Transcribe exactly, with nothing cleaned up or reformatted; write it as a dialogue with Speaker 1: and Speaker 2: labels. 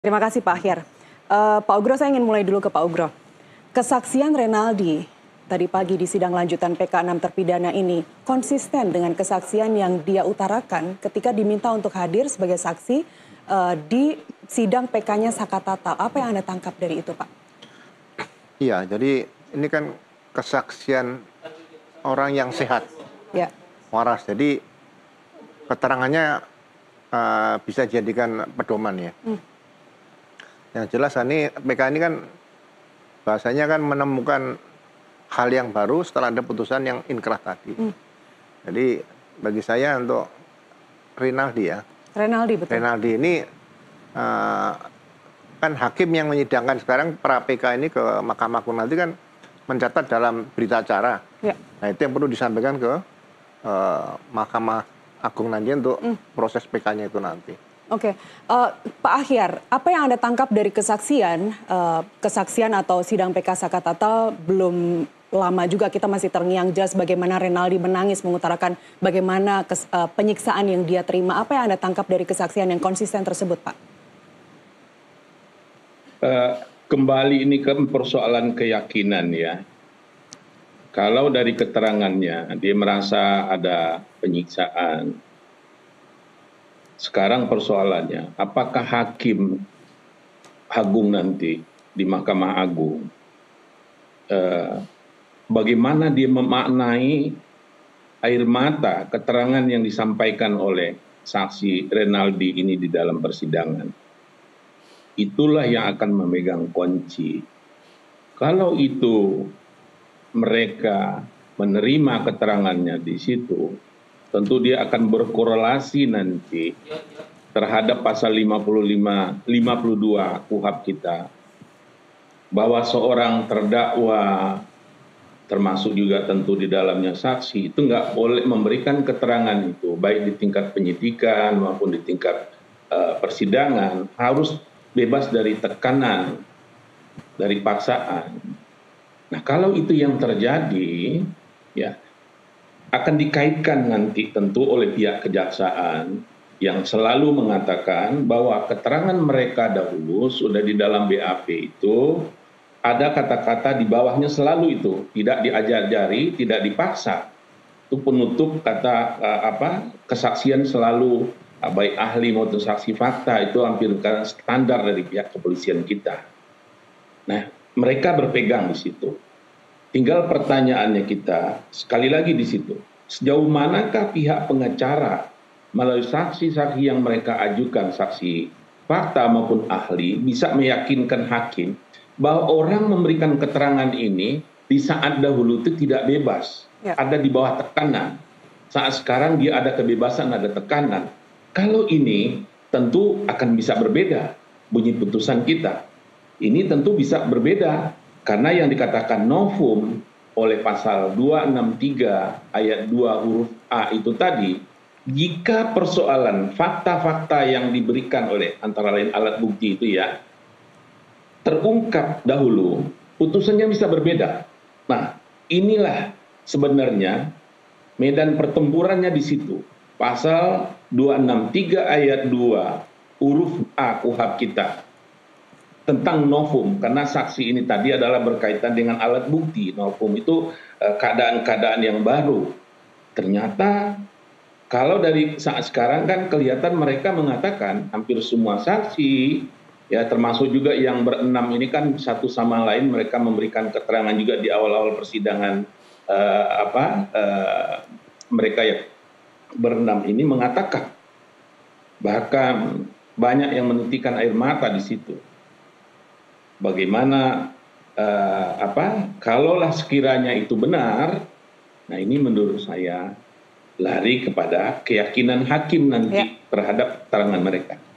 Speaker 1: Terima kasih Pak Ahyar. Uh, Pak Ugro, saya ingin mulai dulu ke Pak Ugro. Kesaksian Renaldi tadi pagi di sidang lanjutan P K enam terpidana ini konsisten dengan kesaksian yang dia utarakan ketika diminta untuk hadir sebagai saksi uh, di sidang P K-nya Sakatata. Apa yang Anda tangkap dari itu, Pak?
Speaker 2: Iya, jadi ini kan kesaksian orang yang sehat,
Speaker 1: ya.
Speaker 2: waras. Jadi keterangannya uh, bisa dijadikan pedoman ya. Hmm. Yang jelas ini P K ini kan bahasanya kan menemukan hal yang baru setelah ada putusan yang inkrah tadi. Hmm. Jadi bagi saya untuk Renaldi ya.
Speaker 1: Renaldi betul.
Speaker 2: Renaldi ini uh, kan hakim yang menyidangkan sekarang pra P K ini ke Mahkamah Agung nanti kan mencatat dalam berita acara. Ya. Nah itu yang perlu disampaikan ke uh, Mahkamah Agung nanti untuk hmm. proses P K-nya itu nanti.
Speaker 1: Oke, uh, Pak Ahyar, apa yang Anda tangkap dari kesaksian, uh, kesaksian atau sidang P K Sakatata belum lama juga kita masih terngiang jelas bagaimana Renaldi menangis mengutarakan bagaimana kes, uh, penyiksaan yang dia terima. Apa yang Anda tangkap dari kesaksian yang konsisten tersebut, Pak?
Speaker 3: Uh, kembali ini ke persoalan keyakinan ya. Kalau dari keterangannya dia merasa ada penyiksaan. Sekarang persoalannya, apakah hakim agung nanti di Mahkamah Agung, eh, bagaimana dia memaknai air mata keterangan yang disampaikan oleh saksi Renaldi ini di dalam persidangan. Itulah yang akan memegang kunci. Kalau itu mereka menerima keterangannya di situ, tentu dia akan berkorelasi nanti terhadap pasal lima puluh lima, lima puluh dua K U H A P kita, bahwa seorang terdakwa, termasuk juga tentu di dalamnya saksi, itu nggak boleh memberikan keterangan itu, baik di tingkat penyidikan maupun di tingkat uh, persidangan, harus bebas dari tekanan, dari paksaan. Nah kalau itu yang terjadi, ya, akan dikaitkan nanti tentu oleh pihak kejaksaan yang selalu mengatakan bahwa keterangan mereka dahulu sudah di dalam B A P itu ada kata-kata di bawahnya selalu itu tidak diajari, tidak dipaksa. Itu penutup kata apa kesaksian selalu baik ahli maupun saksi fakta itu hampir standar dari pihak kepolisian kita. Nah, mereka berpegang di situ. Tinggal pertanyaannya kita, sekali lagi di situ, sejauh manakah pihak pengacara melalui saksi-saksi yang mereka ajukan, saksi fakta maupun ahli, bisa meyakinkan hakim bahwa orang memberikan keterangan ini di saat dahulu itu tidak bebas, ya. Ada di bawah tekanan. Saat sekarang dia ada kebebasan, ada tekanan. Kalau ini tentu akan bisa berbeda bunyi putusan kita. Ini tentu bisa berbeda. Karena yang dikatakan novum oleh pasal dua enam tiga ayat dua huruf A itu tadi, jika persoalan fakta-fakta yang diberikan oleh antara lain alat bukti itu ya, terungkap dahulu, putusannya bisa berbeda. Nah, inilah sebenarnya medan pertempurannya di situ. Pasal dua enam tiga ayat dua huruf A K U H A P kita. Tentang novum, karena saksi ini tadi adalah berkaitan dengan alat bukti. Novum itu keadaan-keadaan yang baru. Ternyata kalau dari saat sekarang kan kelihatan mereka mengatakan hampir semua saksi, ya termasuk juga yang berenam ini kan satu sama lain mereka memberikan keterangan juga di awal-awal persidangan uh, apa uh, mereka yang berenam ini mengatakan, bahkan banyak yang menitikan air mata di situ. Bagaimana uh, apa kalaulah sekiranya itu benar, nah ini menurut saya lari kepada keyakinan hakim nanti ya. Terhadap keterangan mereka.